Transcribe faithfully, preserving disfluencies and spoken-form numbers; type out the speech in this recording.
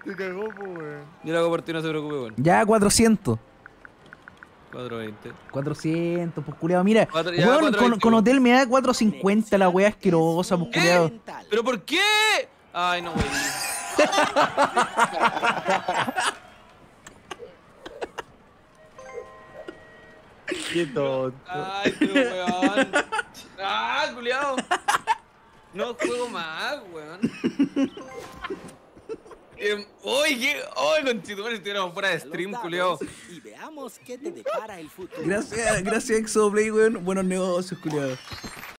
Se cagó, po, weón. Yo lo hago por ti, no se preocupe, weón. Ya, cuatrocientos. cuatrocientos veinte. cuatrocientos, pues culiado, mira. Cuatro- ya, Weón, cuatrocientos con, veinte, con weón. hotel me da cuatrocientos cincuenta la wea asquerosa, pues culiado. ¿Pero por qué? Ay, no, weón. Qué tonto. Ay, pero weón. Ah, culiao. No juego más, weón. Eh, Oye, ¿qué? Oye, conchetumare, si estuviéramos fuera de stream, culiao. Y veamos qué te depara el futuro. Gracias, gracias Exoplay, weón. Buenos negocios, culiado.